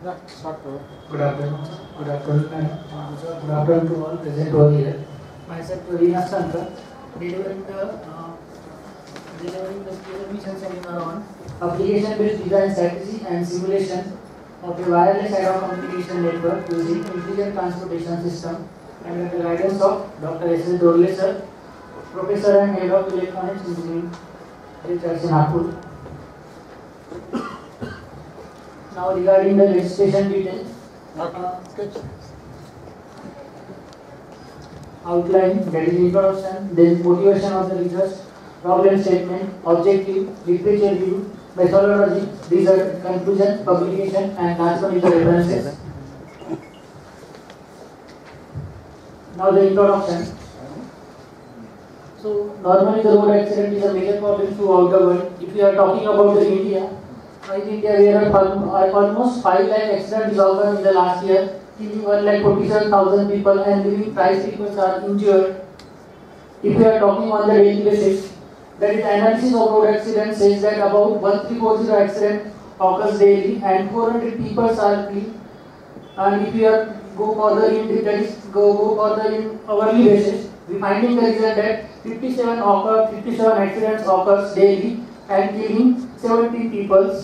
Good afternoon. Good afternoon, good afternoon to all present over here. Myself, Ravina Shankar, delivering the presentation seminar on application-based design strategy and simulation of a wireless ad hoc communication network using intelligent transportation system under the guidance of Dr. S.S. Dorle sir, Professor and Head of Electronics Engineering, Research in Nagpur. Now regarding the registration details, outline, that is introduction, then motivation of the research, problem statement, objective, literature review, methodology, result, conclusion, publication, and last one is the references. Now the introduction. So normally the road accident is a major problem throughout the world. If we are talking about the India, in India there are almost 5 lakh accidents occurred in the last year, killing 1,47,000 people and living 5 people are injured. If we are talking on the daily basis, that is analysis of road accidents says that about 1340 accident occurs daily and 400 people are killed. And if we are go further in hourly basis, we finding the result that 57 accidents occurs daily and killing 70 people.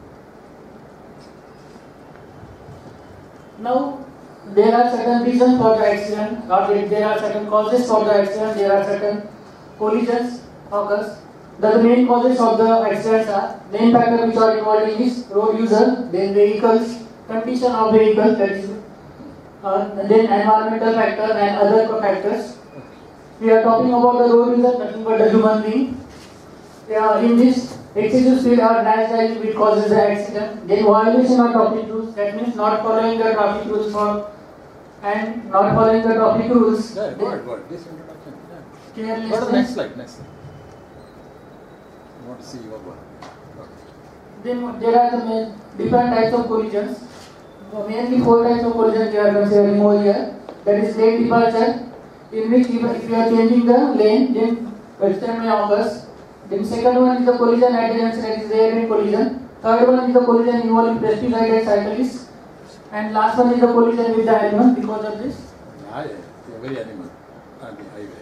Now, there are certain reasons for the accident, or there are certain causes for the accident, there are certain collisions occurs. The main causes of the accidents are, main factor which are involved in is road user, then vehicles, condition of vehicles, that is, then environmental factor and other factors. We are talking about the road user, nothing but the human being. In this, excessive speed or rash driving which causes the accident. Then violation of traffic rules, that means not following the traffic rules and not following the traffic rules. Yeah, good. This introduction. Yeah. Carelessness. Go to the next slide. I want to see your work. Then there are the different types of collisions. Mainly 4 types of collisions we are considering over here. That is lane departure, in which if you are changing the lane, then accident may occur. Then second one is the collision at the junction, that is rear end collision. Third one is the collision involving pesticide cyclists. And last one is the collision with the animal because of this. Every animal on the highway.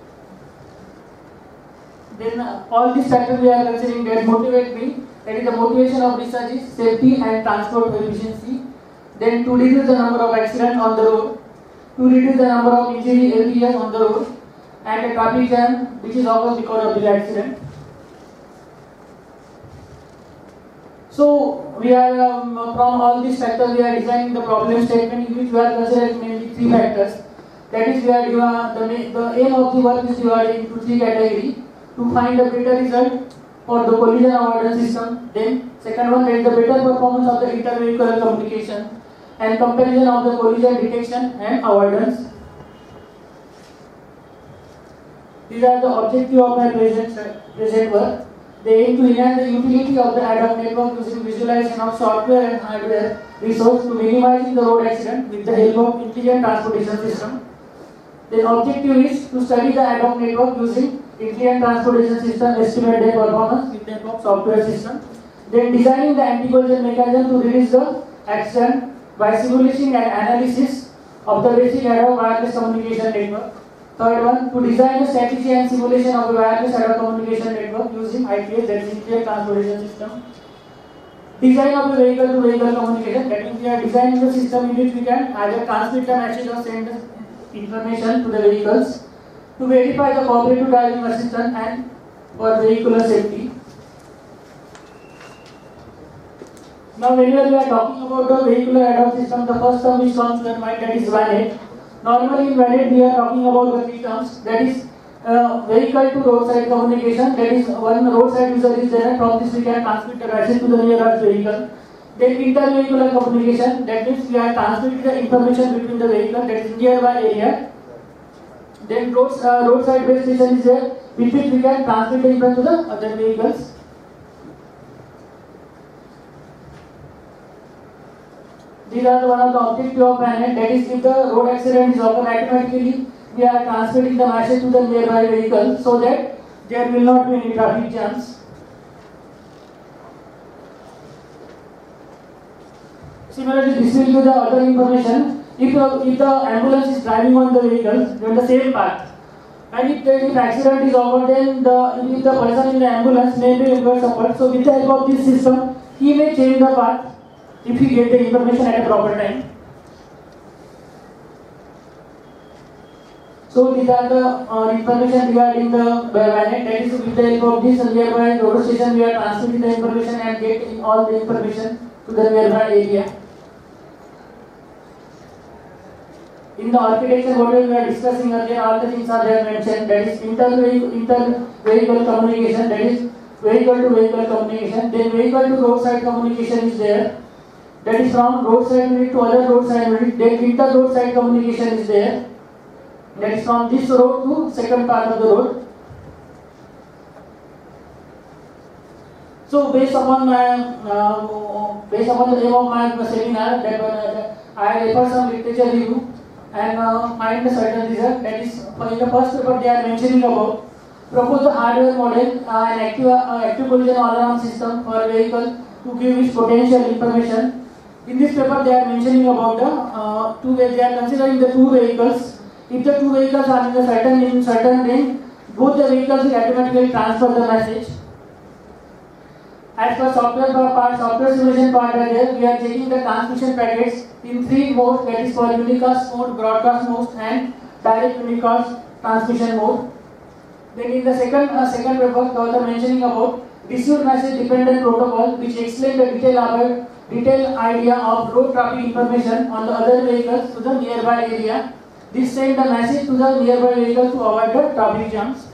Then all these factors we are considering that motivate me. That is the motivation of research is safety and transport efficiency. Then to reduce the number of accidents on the road, to reduce the number of injury every year on the road, and a traffic jam which is occurs because of the accident. So we are from all these factors we are designing the problem statement in which we are considering mainly 3 factors. That is, we are the aim of the work is divided into 3 categories to find a better result for the collision avoidance system. Then second one is the better performance of the inter-vehicular communication and comparison of the collision detection and avoidance. These are the objectives of my present work. They aim to enhance the utility of the ad hoc network using visualization of software and hardware resource to minimizing the road accident with the help of intelligent transportation system. The objective is to study the ad hoc network using intelligent transportation system, estimate their performance with the help of software system. Then designing the anti-collision mechanism to reduce the accident by simulation and analysis of the basic ad hoc wireless communication network. Third one, to design a strategy and simulation of a wireless ad hoc communication network using ITS, that is Intelligent Transportation System. Design of a vehicle-to-vehicle communication, that means we are designing the system in which we can either transmit the message or send the information to the vehicles to verify the cooperative driving assistance and for vehicular safety. Now, whenever we are talking about the vehicular ad hoc system, the first term which comes to your mind, that is VANET. Normally in VANET we are talking about the 3 terms, that is vehicle to roadside communication, that is one roadside user is there, from this we can transmit the message to the nearest vehicle. Then inter-vehicular communication, that means we are transmitting the information between the vehicle, that is nearby area. Then roadside base station is there, with which we can transmit the information to the other vehicles. These are the one of the objectives of VANET, that is if the road accident is occurred, automatically we are transmitting the message to the nearby vehicle so that there will not be any traffic jams. Similarly, this will give the other information if the ambulance is driving on the vehicle on the same path, and if accident is over, then if the person in the ambulance may be required support. So with the help of this system, he may change the path if he get the information at a proper time. So these are the information regarding the magnet. That is, with the help of this nearby road station, we are transmitting the information and getting all the information to the nearby area. In the architecture, whatever we are discussing earlier, all the things are there mentioned. That is inter-vehicle communication, that is vehicle-to-vehicle communication. Then vehicle-to-roadside communication is there. That is from roadside unit to other roadside unit. Then inter-roadside communication is there. That is from this road to second part of the road. So based upon the aim of my seminar, that I refer some literature review and find a certain result. That is, in the first paper they are mentioning about propose the hardware model an active collision all-around system for a vehicle to give its potential information. In this paper they are mentioning about the they are considering the two vehicles. If the two vehicles are in a certain range, both the vehicles will automatically transfer the message. As per software simulation part there, we are checking the transmission packets in three modes, that is for unicast mode, broadcast mode and direct unicast transmission mode. Then in the second paper, the author mentioning about received message dependent protocol, which explains the detailed idea of road traffic information on the other vehicles to the nearby area. This send the message to the nearby vehicle to avoid the traffic jams.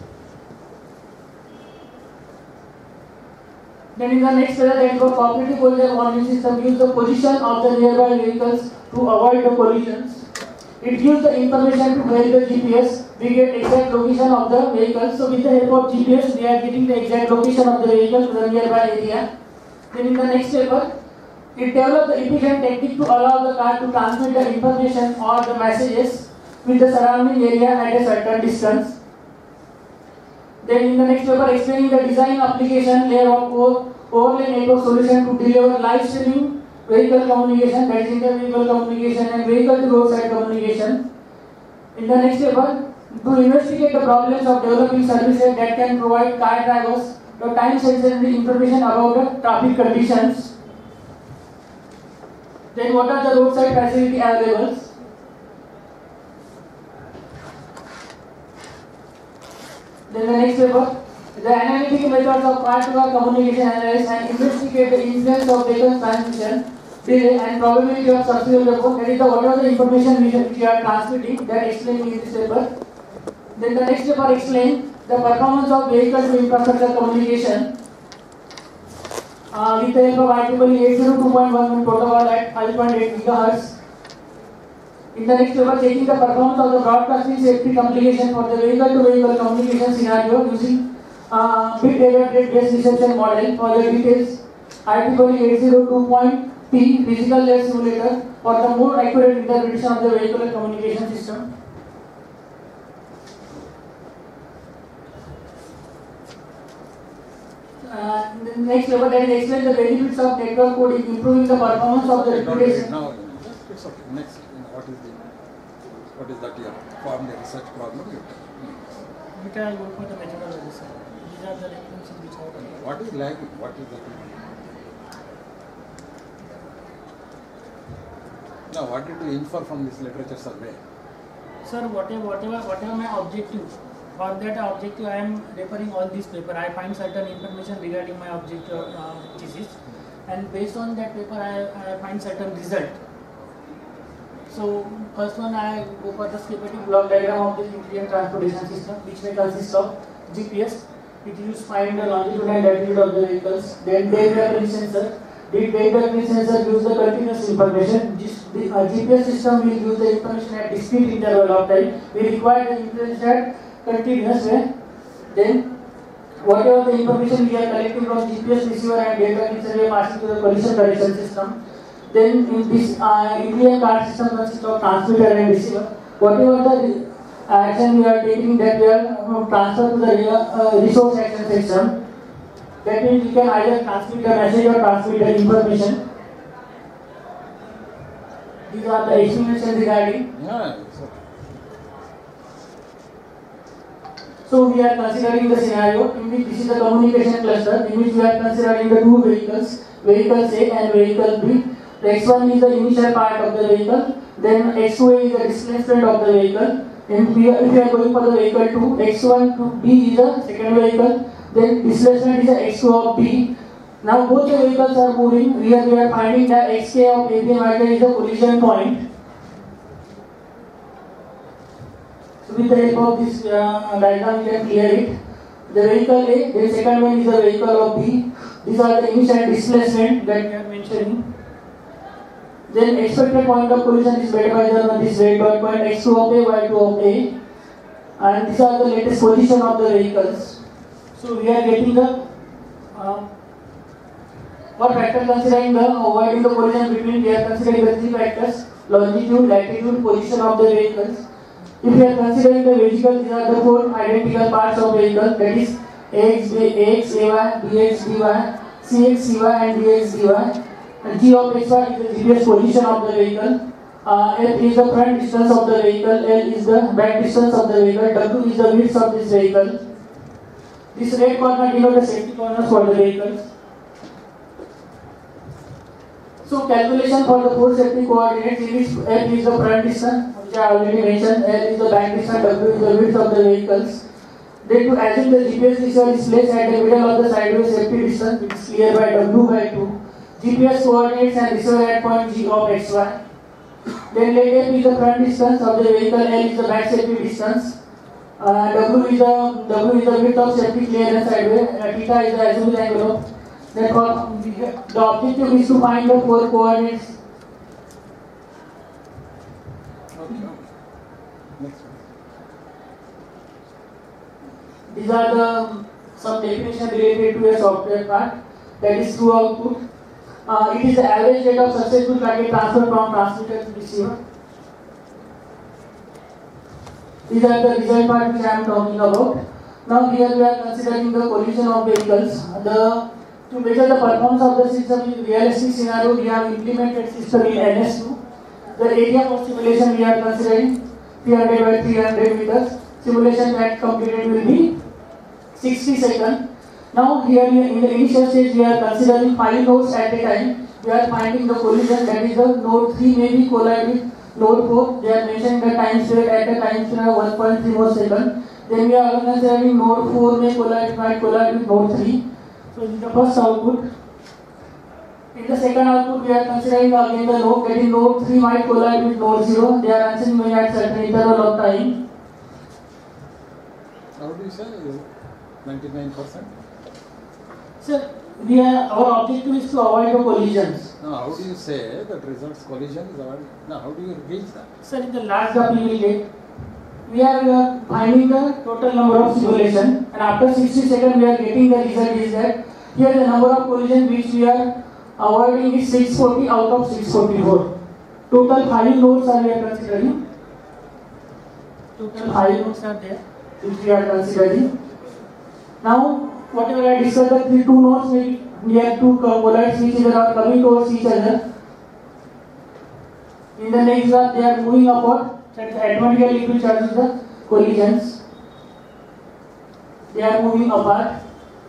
Then in the next paper, that for cooperative collision warning system gives the position of the nearby vehicles to avoid the collisions. It gives the information to where the GPS. We get exact location of the vehicle. So with the help of GPS, we are getting the exact location of the vehicle to the nearby area. Then in the next paper, it develops the efficient technique to allow the car to transmit the information or the messages with the surrounding area at a certain distance. Then in the next paper, explaining the design application layer of overlay network solution to deliver live streaming vehicle communication, that is inter-vehicle communication and vehicle-to-roadside communication. In the next paper, to investigate the problems of developing services that can provide car drivers the time-sensitive information about the traffic conditions. Then what are the roadside facility available? Then the next paper, the analytical methods of car-to-car communication analysis and investigate the influence of vehicle transmission, delay and probability of subsequent report. That is what are the information which we are transmitting, that explained in this paper. Then the next paper explains the performance of vehicle-to-infrastructure communication with the help of IEEE 802.11 protocol at 5.8 GHz. In the next paper, checking the performance of the broadcasting safety communication for the vehicle-to-vehicle communication scenario using bit data rate-based reception model. For the details, IEEE 802.P physical layer simulator for the more accurate interpretation of the vehicular communication system. The next paper then explains the benefits of network coding, improving the performance of the reputation. Now, it's okay. Next, what is that your form, the research problem? We can go for the methodology, sir. These are the references which are there. What is lagging? What is that? Now, what did you infer from this literature survey? Sir, whatever my objective, for that objective I am referring all this paper. I find certain information regarding my objective thesis, and based on that paper I find certain result. So first one, I go for the schematic block diagram of the intelligent transportation system, which may consist of GPS. It uses find the longitude and latitude of the vehicles. Then date sensor. The date sensor gives the continuous information. The GPS system will use the information at discrete interval of time. We require the information at continuous way. Then whatever the information we are collecting from GPS receiver and data sensor, we are passing to the collision correction system. Then in this intelligent car system consists of transmitter and receiver. Whatever the action we are taking, that we are transfer to the resource action system. That means we can either transmit the message or transmit the information. These are the explanations regarding. Yeah, it's okay. So we are considering the scenario in which this is the communication cluster in which we are considering the two vehicles, vehicle A and vehicle B. The X1 is the initial part of the vehicle, then X2A is the displacement of the vehicle. And if we are going for the vehicle 2, X1 to B is the second vehicle, then displacement is the X2 of B. Now both the vehicles are moving. Here we are finding that Xk of AB and Yk is the collision point. So with the help of this diagram we can clear it. The vehicle A, the second one is the vehicle of B. These are the initial displacement that we are mentioning. Then expected point of collision is made by this weight dot point X2 of A, Y2 of A. And these are the latest position of the vehicles. So we are getting the for factor considering the avoiding the collision between, we are considering the three factors: longitude, latitude, position of the vehicles. If we are considering the vehicle, these are the four identical parts of vehicle, that is AX, AX, AY, BX, BY, CX, CY and DX, DY. And G of XY is the GPS position of the vehicle. F is the front distance of the vehicle. L is the back distance of the vehicle. W is the width of this vehicle. This red corner denotes the safety corners for the vehicles. So calculation for the four safety coordinates, in which F is the front distance, which I already mentioned. L is the back distance. W is the width of the vehicles. Then to assume the GPS receiver is placed at the middle of the sideways safety distance, which is clear by W by 2. GPS coordinates and receiver at point G of XY. Then let F is the front distance of the vehicle, L is the back safety distance, W is the width of safety clearance sideways, theta is the azimuth angle of. Therefore, the objective is to find the four coordinates. Okay. Next one. These are the some definition related to a software part, that is true output. It is the average rate of successful packet transfer from transmitter to receiver. These are the design part which I am talking about. Now here we are considering the collision of vehicles. To measure the performance of the system in realistic scenario, we have implemented system in NS2. The area of simulation we are considering 300 by 300 meters. Simulation that completed will be 60 seconds. Now here in the initial stage we are considering 5 nodes at a time. We are finding the collision, that is the node 3 may be collide with node 4. They are mentioning the time state at the time state of 1.3 more second. Then we are considering node 4 might collide with node 3. So in the first output. In the second output we are considering again the node, that is node 3 might collide with node 0. They are answering at certain interval of time. How do you say 99%? Sir, our objective is to avoid the collisions. No, how do you say that results collision is avoided? No, how do you reach that? Sir, in the last graph we will get, we are finding the total number of simulation, and after 60 seconds we are getting the result is that here the number of collision which we are avoiding is 640 out of 644. Total 5 nodes are we are considering. Total 5 nodes are there which we are considering. Now, whatever I discussed, the 2 nodes we have to collide each other or coming towards each other. In the next graph, they are moving upward. That automatically it will charge the collisions. They are moving apart.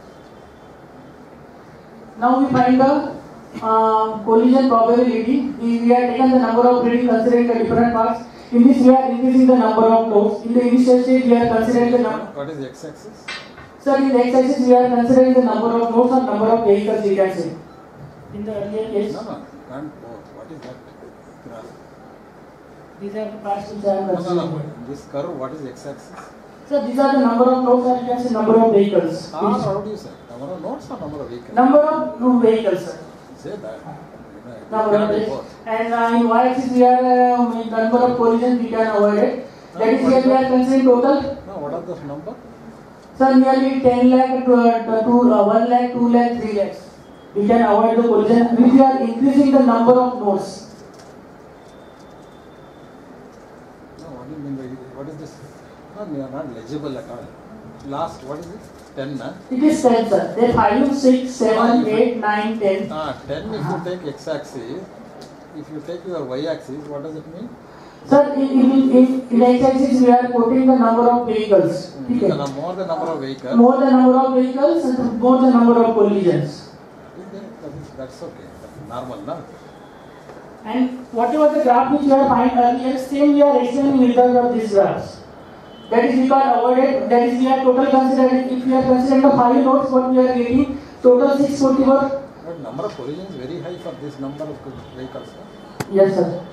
Now we find the collision probability. We have taken the number of readings considering the different parts. In this, we are increasing the number of nodes. In the initial stage, we are considering the number. What is the x-axis? Sir, in the x-axis, we are considering the number of nodes or number of vehicles we can say. In the earlier case. No, you can't both. What is that graph? These are the parts which I am considering. No. This curve, what is x-axis? Sir, these are the number of nodes or you can say number of vehicles. How do you say? Number of nodes or number of vehicles? Number of vehicles, sir. Say that. Number of vehicles. And in y-axis, we are number of collisions we can avoid it. That is here we are considering total. No, what are those numbers? Sir, nearly 10 lakh to 1 lakh, 2 lakh, 3 lakhs. We can avoid the collision if we are increasing the number of nodes. No, what do you mean by what is this? No, you are not legible at all. Last, what is it? 10, na? It is 10, sir. There 5, 6, 7, 8, 9, 10. 10 if you take x-axis, if you take your y-axis, what does it mean? Sir, in x-axis we are putting the number of vehicles. Okay. The more the number of vehicles. More the number of vehicles and more the number of collisions. That's okay. That's normal, no? And whatever the graph which you have find earlier, same we are extending result of these graphs. That is we got avoided. That is we are total considering. If we are considering the 5 nodes, what we are getting total 641. But number of collisions is very high for this number of vehicles. No? Yes, sir.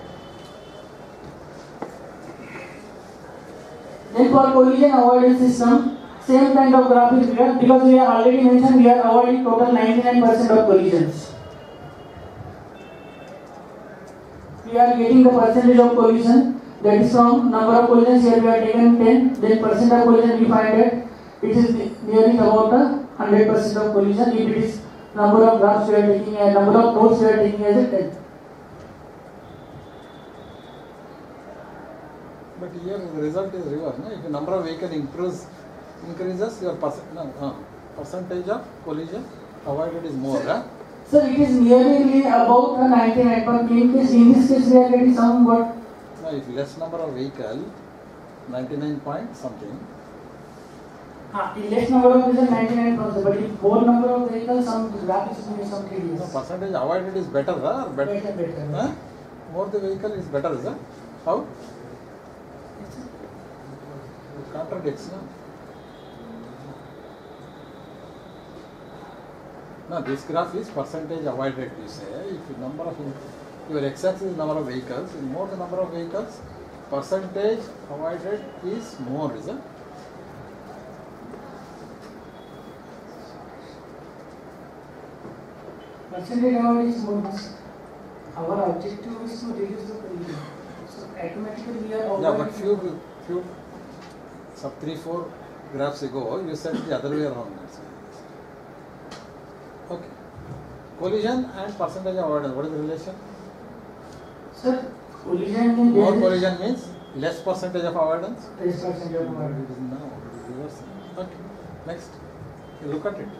Then for collision avoidance system, same kind of graph is here because we have already mentioned we are avoiding total 99% of collisions. We are getting the percentage of collision, that is from number of collisions here we are taken 10, then percent of collision we find that it is nearly about 100% of collision if it is number of graphs we are taking and number of nodes we are taking as a 10. But here the result is reverse. No? If the number of vehicles increases, your percentage of collision avoided is more. Huh? So it is nearly about 99, but in this case we are getting somewhat. No, if less number of vehicle, 99 point something. In less number of vehicles 99%, but if more number of vehicles, some graph is going some tedious. No, percentage avoided is better, huh? Better. Huh? More the vehicle is better, is it? How? It contradicts, no? No, this graph is percentage avoided, you say. If the number of your x-axis is number of vehicles, the more the number of vehicles, percentage avoided is more, is it? Percentage avoided is more. Our objective is to reduce the collision. So automatically we are avoiding. Yeah, but few sub 3-4 graphs ago, you said the other way around. Okay. Collision and percentage avoidance, what is the relation? Sir, collision means more collision means less percentage of avoidance? Less percentage of avoidance. It is now, it is reversing. Okay, next. You look at it.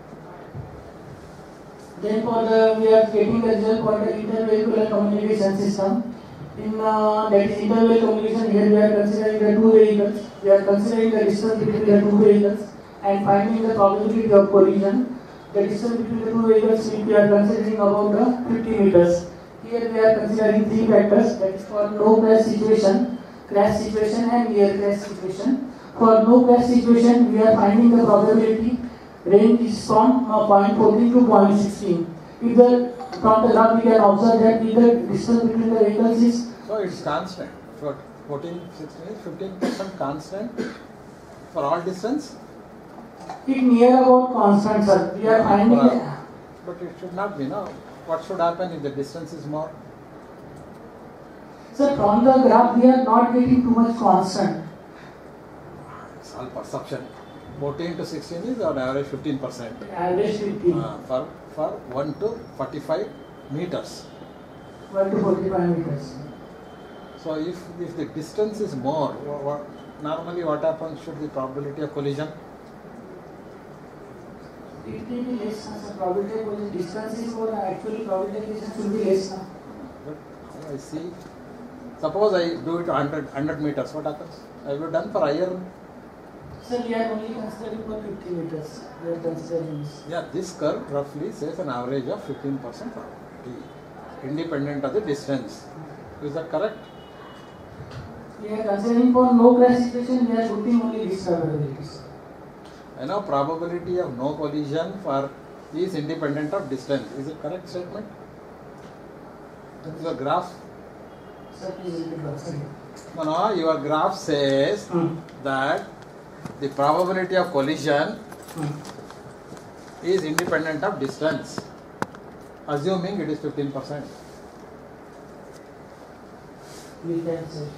Then for the, we are getting the result for the intervehicular communication system. In that is intervehicular communication, here we are considering the two vehicles. We are considering the distance between the two vehicles and finding the probability of collision. The distance between the two vehicles we are considering about 50 meters. Here we are considering three factors, that is for no crash situation and near crash situation. For no crash situation, we are finding the probability range is from 0.14 to 0.16. From the graph we can observe that if the distance between the vehicles is... So it's constant. For 14, 16 is 15% constant for all distance? It near about constant, sir. We are finding... But it should not be, no? What should happen if the distance is more? Sir, from the graph we are not getting too much constant. It's all perception. 14 to 16 is on average 15%. Average 15. For 1 to 45 meters. 1 to 45 meters. So if the distance is more, normally what happens should the probability of collision? It may be less, the probability of collision distance is more, actually probability of collision should be less. But I see, suppose I do it 100 meters, what happens? Have you done for higher? Sir, we are only considering for 50 meters. We are considering this. Yeah, this curve roughly says an average of 15% probability, independent of the distance. Is that correct? We are considering for no crash situation, we are putting only these probabilities. I know probability of no collision for is independent of distance. Is it correct statement? This is a graph. Sir, please repeat that. No, your graph says that the probability of collision is independent of distance, assuming it is 15%. We can say.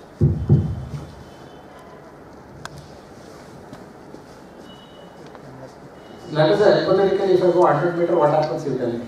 Let us say, hypothetically, if I go 100 meters, what happens, you tell me?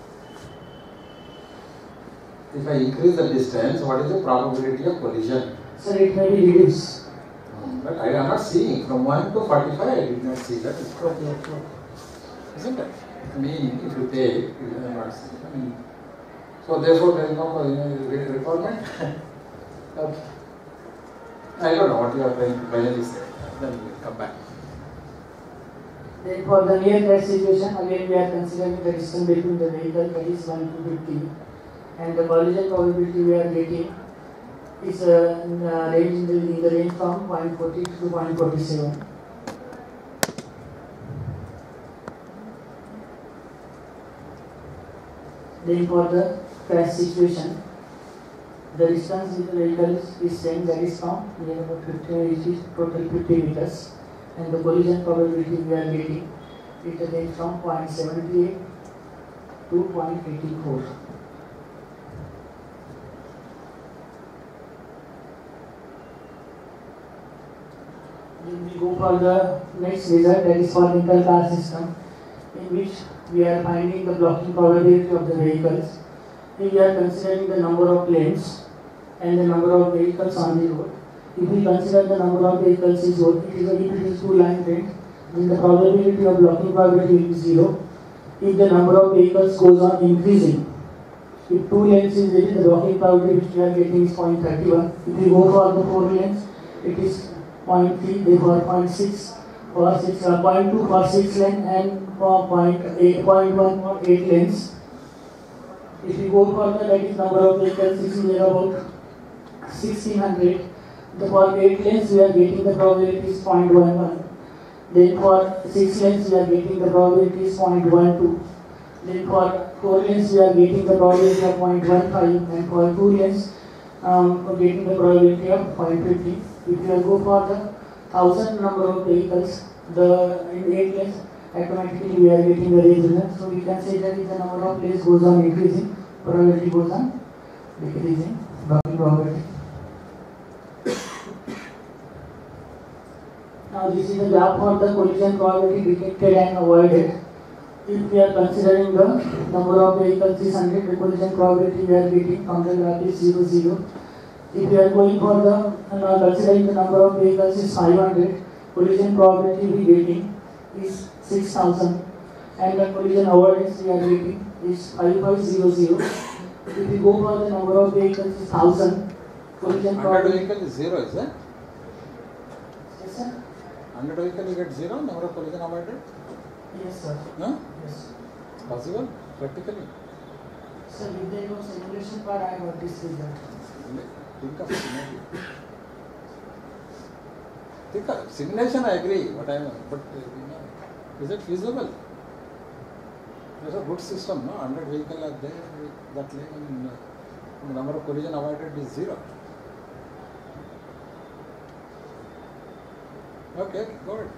If I increase the distance, what is the probability of collision? Sir, it may be reduced. But I am not seeing. From 1 to 45, I did not see that. Okay. Isn't it? I mean, if you take, I am not seeing. I mean, So therefore there is no requirement. Okay. I don't know what you are trying to finally say. Then we will come back. Then for the near crash situation, again we are considering the distance between the vehicle, that is 1 to 50, and the collision probability we are getting is range in the range from 0.40 to 0.47. Then for the crash situation, the distance with the vehicle is same, that is from near about 50, it is total 50 meters, and the collision probability we are getting it range from 0.78 to 0.84. Then we go for the next result, that is for inter-car system, in which we are finding the blocking probability of the vehicles. Here we are considering the number of lanes and the number of vehicles on the road. If we consider the number of vehicles is what it is 2-line train, then the probability of blocking probability is 0. If the number of vehicles goes on increasing, if 2 lanes is there, the blocking probability which we are getting is 0.31. If we go for the 4 lanes, it is 0.3, therefore 0.6 for 6, 0.2 for 6 lanes and for 0.1 for 8 lanes. If we go for the that is number of vehicles, is about 1600. For 8 lanes we are getting the probability is 0.11. Then for 6 lanes we are getting the probability is 0.12. Then for 4 lanes we are getting the probability of 0.15, and for 2 lanes getting the probability of 0.50. If you go for the 1000 number of vehicles, in 8 lanes automatically we are getting the result. So we can say that if the number of lanes goes on increasing, probability goes on decreasing. Blocking probability. Now this is the graph for the collision probability detected and avoided. If we are considering the number of vehicles is 100, the collision probability we are getting from the graph is 0, 0. If we are going for the considering the number of vehicles is 500, collision probability we getting is 6000, and the collision avoidance we are getting is 5500. If we go for the number of vehicles is 1000, collision 100 probability vehicle is 0, is it? Yes sir. 100 vehicle you get 0, number of collision avoided? Yes sir. No? Yes. Possible? Practically? Sir, if there was simulation part, I got this result. Think of simulation. Think of simulation, I agree, but is it feasible? There's a good system, no? 100 vehicles are there, that lane, the number of collision avoided is 0. Okay, go ahead.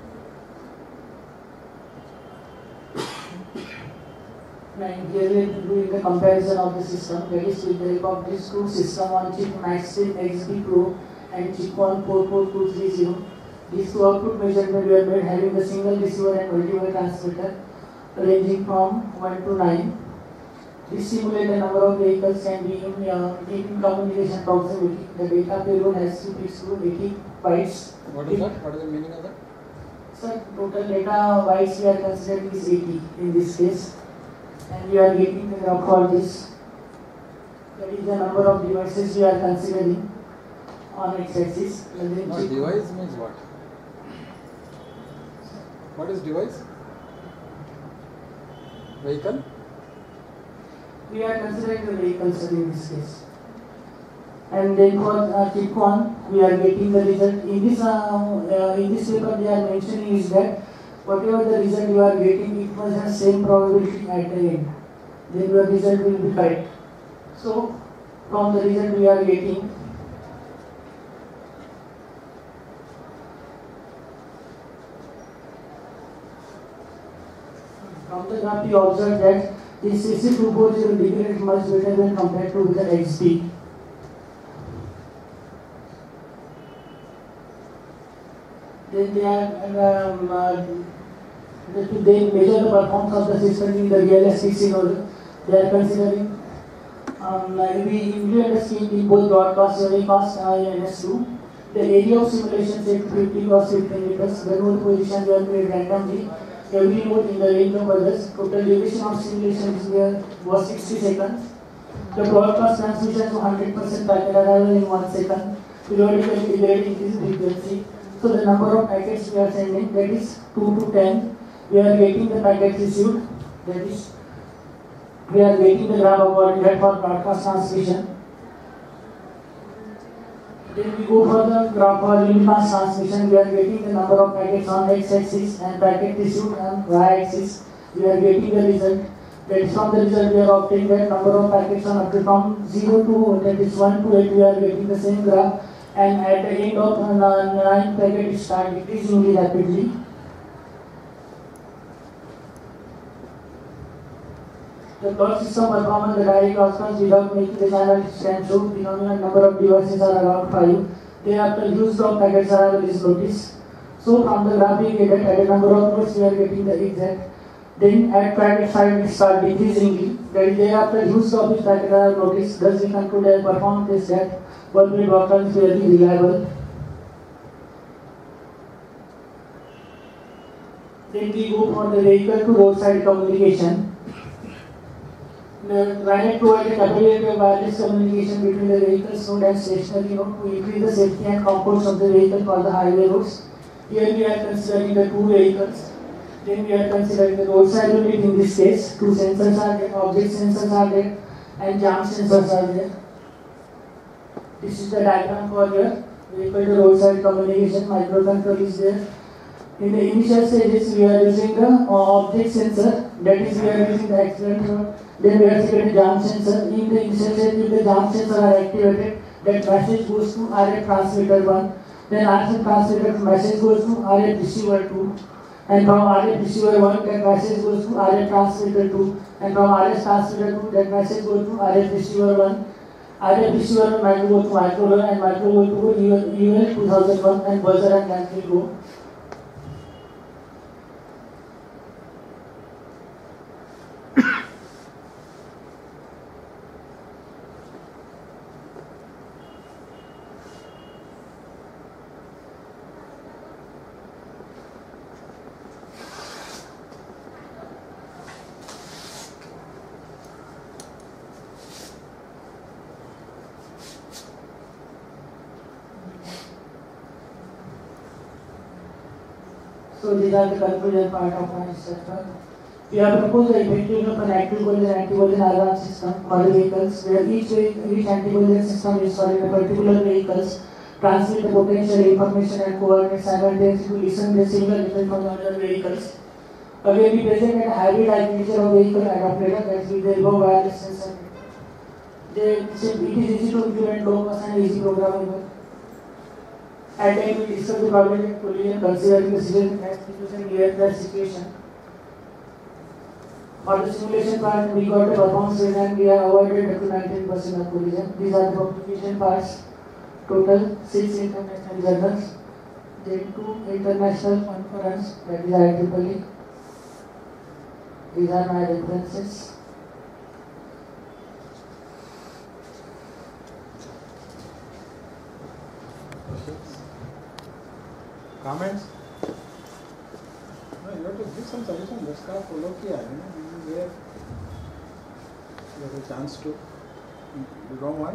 And here we are doing the comparison of the system, that is with the help of these two systems on chip Maxim XB Pro and chip 44230. These two output measurements were made having a single receiver and multiple transmitter ranging from 1 to 9. This simulates the number of vehicles and in communication proximity. The data payload has to be 80 bytes. What is that? What is the meaning of that? Sir, total data bytes we are considering is 80 in this case. And we are getting the graph for this. That is the number of devices we are considering on x-axis. No, device means what? What is device? Vehicle? We are considering the vehicles in this case. And then for chip 1, we are getting the result. In this paper they are mentioning is that whatever the result you are getting, it must have same probability at the end. Then your result will be correct. So from the result we are getting, from the graph we observe that this CC240 degrade much better when compared to the XP. Then they measure the performance of the system in the realistic scenario. They are considering we implement the scheme in both broadcast, unicast, and NS2. The area of simulation set to 50 or 15 meters. The node position were made randomly. Every node in the range of others. Total duration of simulation was 60 seconds. The broadcast transmission to 100% packet arrival in 1 second, periodically integrating this frequency. So the number of packets we are sending, that is 2 to 10. We are getting the packet received, that is, we are getting the graph coordinate for broadcast transmission. Then we go for the graph for unicast transmission. We are getting the number of packets on x-axis and packet received on y-axis. We are getting the result. That is, from the result we are obtaining that number of packets on up to from 0 to, that is 1 to 8, we are getting the same graph, and at the end of 9 packet it starts decreasing really rapidly. The plot system performs the direct outcomes without making the channel stand so. The nominal number of devices are around 5. Thereafter, use of packets arrival is noticed. So, from the graph we get that at a number of nodes we are getting the exact. Then at packet 5 it starts decreasingly. That is, thereafter use of this packet arrival noticed. Thus, we conclude and perform this that 1 minute outcome is very reliable. Then we go for the vehicle to roadside communication. The Rynet provides a capability of wireless communication between the vehicles node and stationary node to increase the safety and comfort of the vehicle for the highway roads. Here we are considering the 2 vehicles. Then we are considering the roadside unit in this case. 2 sensors are there, object sensors are there, and jam sensors are there. This is the diagram for your vehicle to roadside communication. Microcontroller is there. In the initial stages, we are using the object sensor. That is, we are using the accelerator. Then we are using the jam sensor. In the initial stage, if the jam sensor are activated, that message goes to RF transmitter 1. Then RF transmitter message goes to RF receiver 2. And from RF receiver 1, that message goes to RF transmitter 2. And from RF transmitter 2, that message goes to RF receiver 1. RF receiver 1 might go to microcontroller, and microcontroller to UL 2001, and buzzer and that will go. So these are the conclusion part of my chapter. We have proposed the effectiveness of an active collision and anti-collision alarm system for the vehicles, where each anti-collision system installed in a particular vehicles transmit the potential information and coordinates simultaneously to listen to a single event from the other vehicles. Again, we present a hybrid architecture of vehicle and operator, that is with the above wireless sensor. It is easy to implement, low cost and easy programmable. At time we discuss the probability of collision considering the situation near situation. For the simulation part, we got the performance rate and we have avoided up to 19% of collision. These are the publication parts. Total 6 international journals, then 2 international conference, that is IEEE. These are my references. Comments? No, you have to give some suggestion. Just का follow किया है ना? Where you have a chance to. You don't want?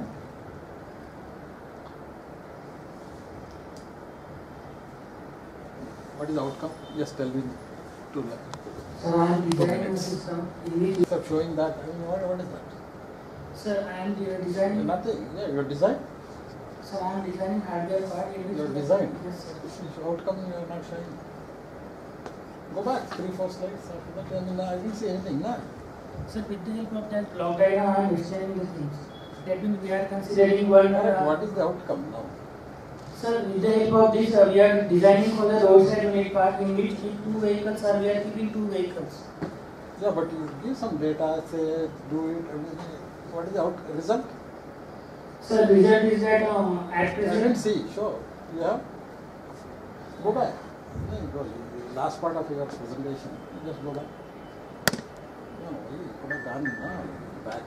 What is the outcome? Just tell me to that. Sir, I am designing a system in which. Instead of showing that, I mean, what is that? Sir, I am designing. Nothing. Yeah, your design. Sir, I am designing hardware part in which. Your design. Yes, sir. Which outcome you are not showing? Go back 3-4 slides after that. I mean, I didn't see anything, no? Sir, with the help of that block diagram, I am explaining the things. That means we are considering one. What is the outcome now? Sir, with the help of this, we are designing for the roadside unit part in which 2 vehicles are, we are keeping 2 vehicles. Yeah, but you give some data, say, do it, everything. What is the result? Sir, result is that at I didn't present. see, sure. Yeah. Go back. Yeah, go. The last part of your presentation. Just go back. No, you could have done back.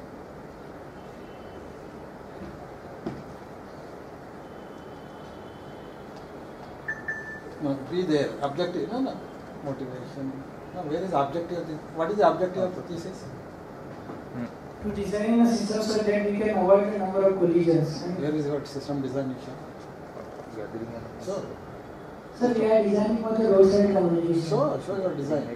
No, be there. Objective, no. Motivation. No, where is objective? What is the objective of the thesis? To to design a system so that we can avoid the number of collisions. Where is your system design issue? Sure. Sir, we are designing for the roadside communication. Show your design.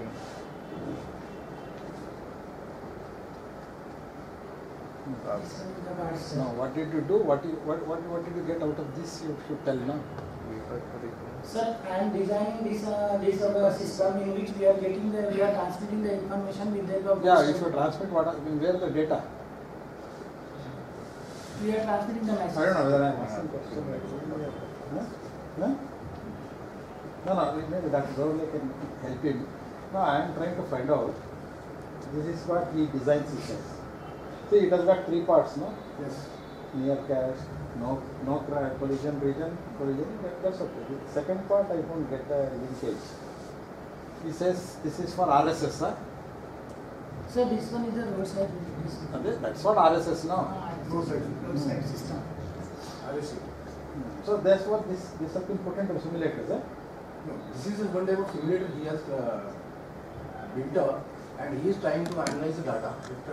No, what did you do? What did you get out of this? You should tell now. Sir, I am designing this system in which we are transmitting the information with the help of. Yeah, if you transmit where the data? We are transmitting the message. I don't know whether I am asking question. No? No, maybe Dr. Gowley can help him. No, I am trying to find out. This is what he designs systems. See, it has got 3 parts, no? Yes. Near cache, no collision region, that's okay. The second part I don't get the linkage. He says this is for RSS, huh? Sir, this one is the roadside. That's what RSS now. Roadside system. RSC. So that's what this has been put into simulators, huh? No, this is one type of simulator he has built up, and he is trying to analyze the data.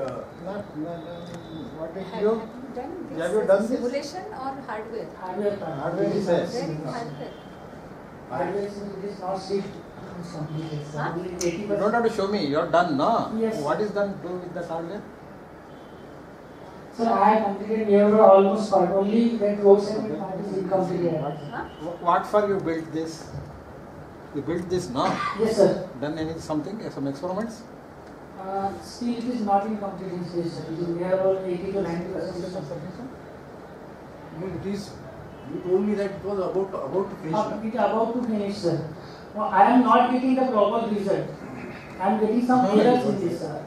What did Have you? you done this? Have you done this? Simulation or hardware? Hardware he says. Where in hardware? Hardware is not shift. It's completed. sir. Huh? Only You 80%. don't have to show me. You're done, no? Yes. What is done? Do with that hardware? Sir, I have completed nearly almost part. Only that roadside part is incomplete. Huh? What for you built this? You built this, no? Yes, sir. Done some experiments? Still, it is not in complete stage, sir. It is near about 80 to 90% of completion. No, it is. You told me that it was about to finish. It is about to finish, sir. No, I am not getting the proper result. I am getting some errors in this, sir.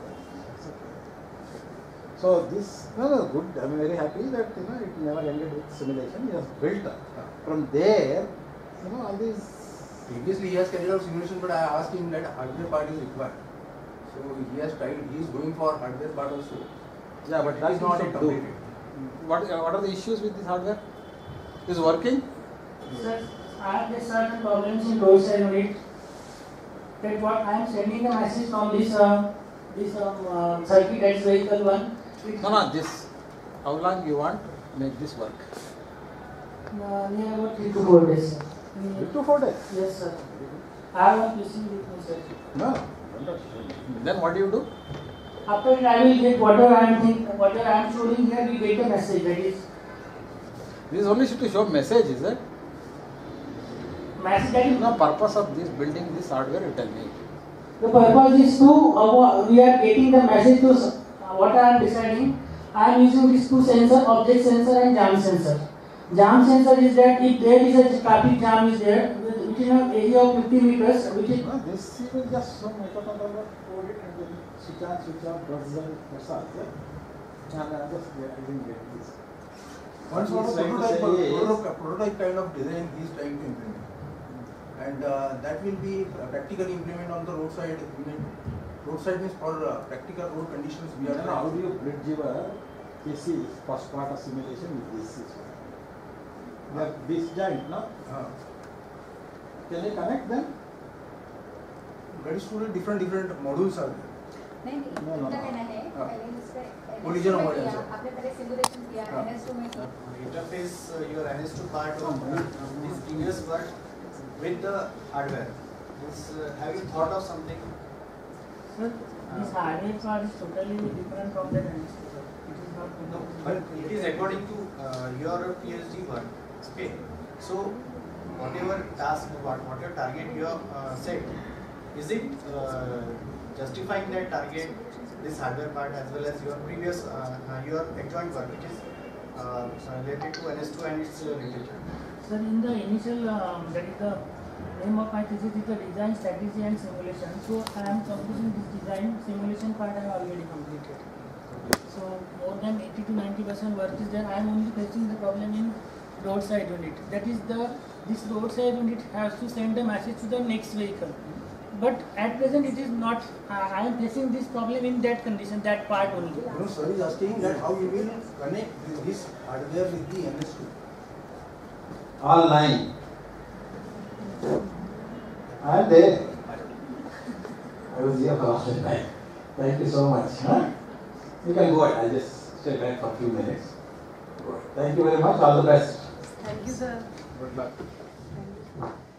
So this, no, good. I am very happy that it never ended with simulation. He has built up. From there, all these. Previously, he has carried out simulation, but I asked him that hardware part is required. So he has tried. He is going for hardware part also. Yeah, but It that is not should completed. do. What are the issues with this hardware? Is working? Sir, I have certain problems in roadside unit. That what I am sending the message from this circuit, that's vehicle 1. No, this. How long you want to make this work? Near about 3 to 4 days, sir. 3 to 4 days? Yes, sir. I have one machine with me, sir. No. Then what do you do? After that, I will get whatever I am showing here, we get a message. That is, This is only to show message, is it? message that is No purpose of this building this hardware, you tell me. the purpose is to we are getting the message to what I am deciding. I am using these 2 sensor, object sensor and jam sensor. Jam sensor is that if there is a traffic jam is there within an area of 50 meters, which is No, this is just some microcontroller code it and then switch on, switch off, buzzer, that's all. Yeah? I didn't get this. One sort of What he's trying to say is- prototype kind of design he is trying to implement. And that will be practically implemented on the roadside unit. Roadside means for practical road conditions we are Then how do you bridge your AC first part of simulation with this system? They are disjoint, no? Can you connect them? That is two different modules are there. नहीं No, no, इतना no. लेना है हाँ। पहले इसमें Collision NS2 में avoidance किया, है। आपने पहले सिमुलेशन किया हाँ। NS2 में किया Interface your NS2 part of this previous work with the hardware. Have you thought of something? sir, this hardware part is totally different from the transistor. It is not No, completely but it is according to your PhD work. Okay. So whatever task, whatever target you have set, is it justifying that target, this hardware part as well as your previous your adjoint work, which is related to NS2 and its literature? Sir, in the initial, that is the name of my thesis is the design strategy and simulation. So I am completing this design simulation part I have already completed. So more than 80 to 90% work is there. I am only facing the problem in roadside unit. That is this roadside unit has to send the message to the next vehicle. But at present it is not. I am facing this problem in that condition, that part only. No, sir is asking that how you will connect this hardware with the NS2. All 9. I am there. I was here for all the time. Thank you so much. Huh? You can go ahead. I'll just stay back for a few minutes. Go ahead. Thank you very much. All the best. Thank you, sir. Good luck. Thank you.